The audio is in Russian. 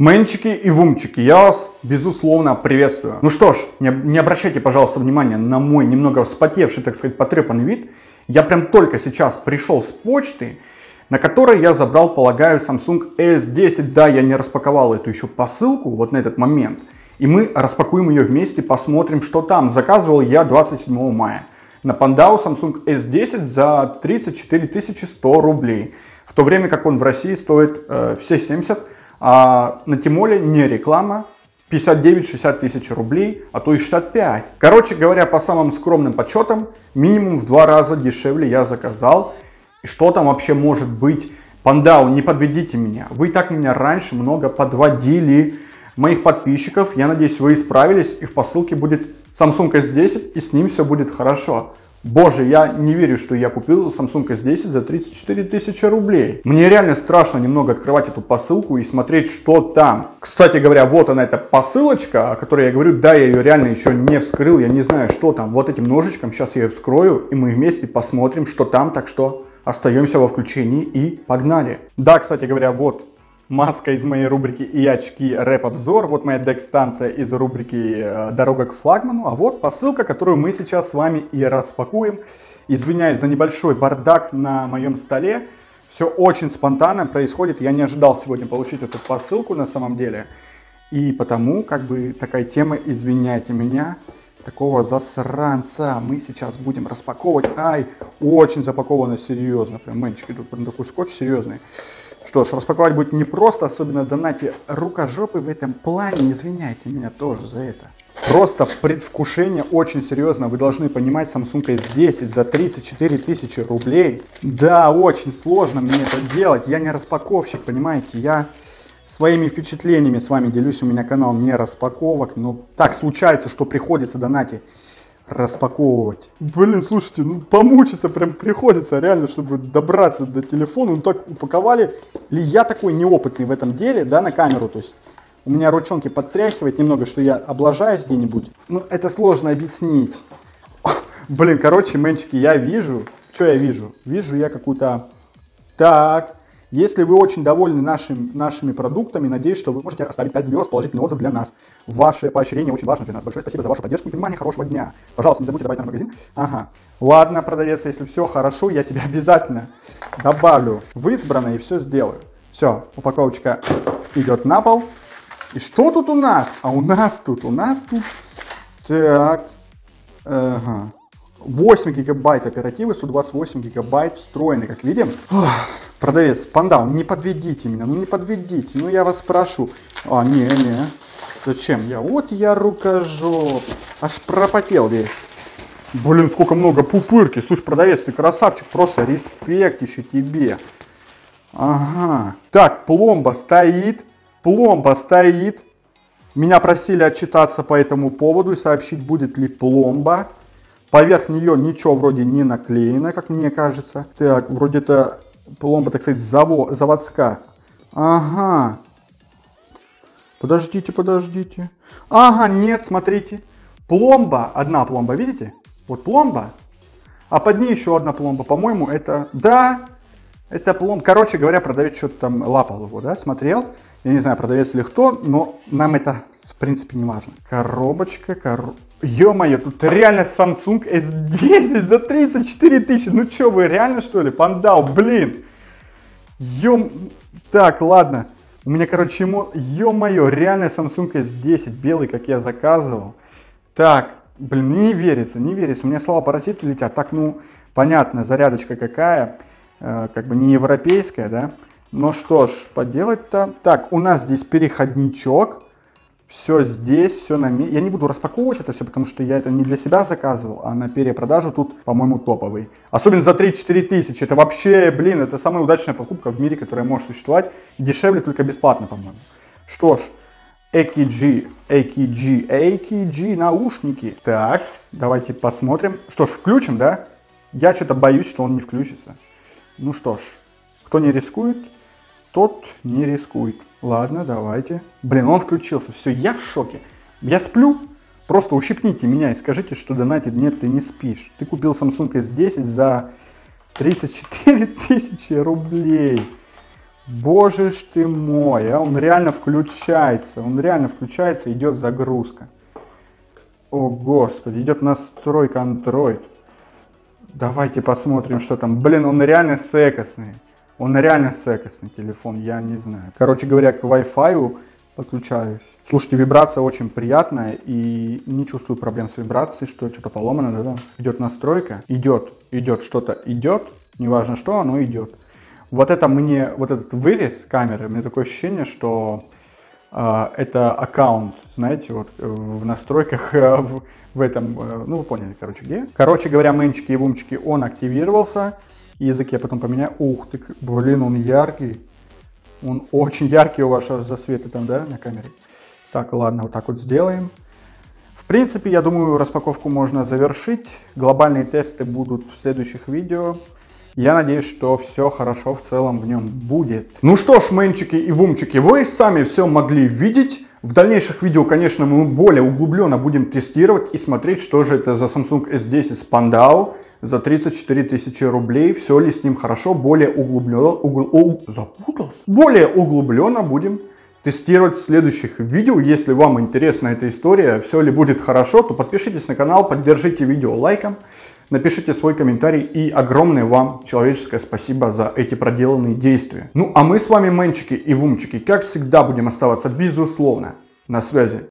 Мэнчики и вумчики, я вас безусловно приветствую. Ну что ж, не обращайте, пожалуйста, внимания на мой немного вспотевший, так сказать, потрепанный вид. Я прям только сейчас пришел с почты, на которой я забрал, полагаю, Samsung S10. Да, я не распаковал эту еще посылку вот на этот момент. И мы распакуем ее вместе, посмотрим, что там. Заказывал я 27 мая на Пандау Samsung S10 за 34 100 рублей. В то время как он в России стоит все 70, а на Тимоле не реклама, 59-60 тысяч рублей, а то и 65. Короче говоря, по самым скромным подсчетам, минимум в 2 раза дешевле я заказал. И что там вообще может быть? Пандау, не подведите меня. Вы и так меня раньше много подводили. Моих подписчиков, я надеюсь, вы исправились, и в посылке будет Samsung S10, и с ним все будет хорошо. Боже, я не верю, что я купил Samsung S10 за 34 тысячи рублей. Мне реально страшно немного открывать эту посылку и смотреть, что там. Кстати говоря, вот она, эта посылочка, о которой я говорю. Да, я ее реально еще не вскрыл, я не знаю, что там. Вот этим ножичком сейчас я ее вскрою, и мы вместе посмотрим, что там. Так что остаемся во включении и погнали. Да, кстати говоря, вот маска из моей рубрики и очки рэп-обзор. Вот моя дек-станция из рубрики «Дорога к флагману». А вот посылка, которую мы сейчас с вами и распакуем. Извиняюсь за небольшой бардак на моем столе. Все очень спонтанно происходит. Я не ожидал сегодня получить эту посылку на самом деле. И потому, как бы, такая тема, извиняйте меня, такого засранца мы сейчас будем распаковывать. Ай, очень запаковано серьезно. Прям, мэнчики, тут прям такой скотч серьезный. Что ж, распаковать будет непросто, особенно донате рукожопы в этом плане. Извиняйте меня тоже за это. Просто предвкушение очень серьезно. Вы должны понимать, Samsung S10 за 34 тысячи рублей. Да, очень сложно мне это делать. Я не распаковщик, понимаете. Я своими впечатлениями с вами делюсь. У меня канал не распаковок. Но так случается, что приходится донате распаковывать. Блин, слушайте, ну помучиться прям приходится реально, чтобы добраться до телефона. Ну так упаковали. Или я такой неопытный в этом деле, да, на камеру, то есть у меня ручонки подтряхивает немного, что я облажаюсь где-нибудь. Ну это сложно объяснить. Блин, короче, мэнчики, я вижу. Что я вижу? Вижу я какую-то... Так... Если вы очень довольны нашими продуктами, надеюсь, что вы можете оставить 5 звезд, положительный отзыв для нас. Ваше поощрение очень важно для нас. Большое спасибо за вашу поддержку и внимание. Хорошего дня. Пожалуйста, не забудьте добавить на магазин. Ага. Ладно, продавец, если все хорошо, я тебя обязательно добавлю в избранное и все сделаю. Все, упаковочка идет на пол. И что тут у нас? А у нас тут. Так. Ага. 8 гигабайт оперативы, 128 гигабайт встроенный, как видим. Продавец, Пандау, не подведите меня, ну не подведите, ну я вас прошу. А, не. Зачем я? Вот я рукожоп. Аж пропотел весь. Блин, сколько много пупырки. Слушай, продавец, ты красавчик, просто респект еще тебе. Ага. Так, пломба стоит. Меня просили отчитаться по этому поводу и сообщить, будет ли пломба. Поверх нее ничего вроде не наклеено, как мне кажется. Так, вроде это... Пломба, так сказать, заводская. Ага. Подождите. Ага, нет, смотрите. Пломба, одна пломба, видите? Вот пломба. А под ней еще одна пломба. По-моему, это... Да, это пломба. Короче говоря, продавец что-то там лапал его, да, смотрел. Я не знаю, продавец или кто, но нам это, в принципе, не важно. Коробочка. Ё-моё, тут реально Samsung S10 за 34 тысячи. Ну что, вы реально что ли? Пандау, блин. Так, ладно. У меня, короче, ё-моё, реально Samsung S10 белый, как я заказывал. Так, блин, не верится. У меня слова паразиты летят. Так, ну, понятно, зарядочка какая. Как бы не европейская, да. Но что ж, поделать-то. Так, у нас здесь переходничок. Все здесь, все на месте. Я не буду распаковывать это все, потому что я это не для себя заказывал, а на перепродажу тут, по-моему, топовый. Особенно за 3-4 тысячи. Это вообще, блин, это самая удачная покупка в мире, которая может существовать. Дешевле только бесплатно, по-моему. Что ж, AKG наушники. Так, давайте посмотрим. Что ж, включим, да? Я что-то боюсь, что он не включится. Ну что ж, кто не рискует, тот не рискует. Ладно, давайте. Блин, он включился. Все, я в шоке. Я сплю. Просто ущипните меня и скажите, что донатит. Нет, ты не спишь. Ты купил Samsung S10 за 34 тысячи рублей. Боже ж ты мой, а он реально включается, идет загрузка. О господи, идет настройка Android. Давайте посмотрим, что там. Блин, он реально секосный. Телефон, я не знаю. Короче говоря, к Wi-Fi подключаюсь. Слушайте, вибрация очень приятная и не чувствую проблем с вибрацией, что что-то поломано, да? Идет настройка, идет, что-то идет, неважно что, оно идет. Вот этот вырез камеры, у меня такое ощущение, что это аккаунт, знаете, вот в настройках, в этом, ну вы поняли, короче, где. Короче говоря, мэнчики и вумчики, он активировался, язык я потом поменяю. Ух ты, блин, он яркий, он очень яркий у вас засветы там, да, на камере. Так, ладно, вот так вот сделаем. В принципе, я думаю, распаковку можно завершить. Глобальные тесты будут в следующих видео. Я надеюсь, что все хорошо в целом в нем будет. Ну что ж, мэнчики и вумчики, вы сами все могли видеть. В дальнейших видео, конечно, мы более углубленно будем тестировать и смотреть, что же это за Samsung S10 с Pandao за 34 тысячи рублей. Все ли с ним хорошо, более углубленно будем тестировать в следующих видео. Если вам интересна эта история, все ли будет хорошо, то подпишитесь на канал, поддержите видео лайком, напишите свой комментарий и огромное вам человеческое спасибо за эти проделанные действия. Ну а мы с вами, мэнчики и вумчики, как всегда будем оставаться безусловно на связи.